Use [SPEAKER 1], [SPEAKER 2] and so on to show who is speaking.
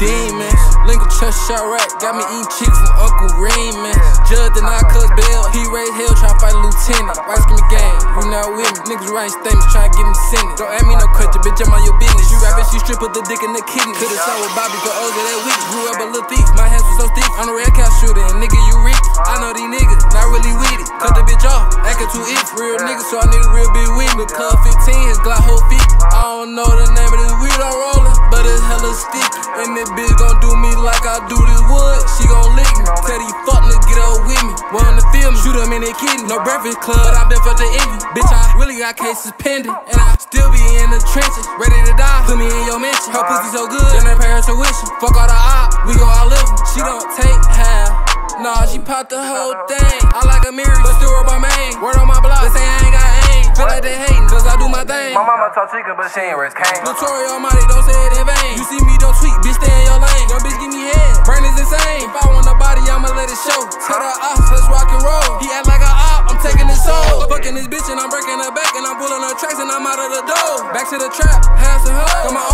[SPEAKER 1] demons. Lincoln Trust shot right, got me eating chicks from Uncle Raymond. Judge denied cuz bail, he raised hell, try to fight a lieutenant. White skin gang, you not with me. Niggas writing statements, try to get me sentence. Don't ask me no question, bitch, I'm on your business. You rapping, she strip, put the dick in the kidney. Could've shot with Bobby, but O's that week. Grew up a little thief, my hands was so thick. I'm the red cow shooter, and nigga, you rich. I know these niggas, not really with it. Cut the bitch off, acting too it. Real nigga, so I need a real big win. The club 15, his Glock whole feet. I don't know the name of this weed I'm rolling, but it's hella sticky. And this bitch gon' do me like I do this wood. She gon' lick me, tell these fuck niggas get up with me. Want to feel me, shoot them in their kidney. No breakfast club, but I been for the envy. Bitch, I really got cases pending, and I still be in the trenches, ready to die. Put me in your mansion, her pussy so good, then they pay her tuition. Fuck all the op, we gon' all live. She don't take half. Nah, she popped the whole thing. I like a mirror, but still rub my main. Word on my block, they say I ain't got aim. Feel like they hating, cause I do my thing.
[SPEAKER 2] My mama talk chicken, but she ain't raised cane.
[SPEAKER 1] Lil Tory almighty, don't say it in vain. You see me, don't tweet, bitch, stay in your lane. Your bitch give me head, brain is insane. If I want a body, I'ma let it show. Tell the ops, let's rock and roll. He act like a op, I'm taking his soul. Fucking this bitch and I'm breaking her back, and I'm pulling her tracks and I'm out of the door. Back to the trap, have some hoes. Got my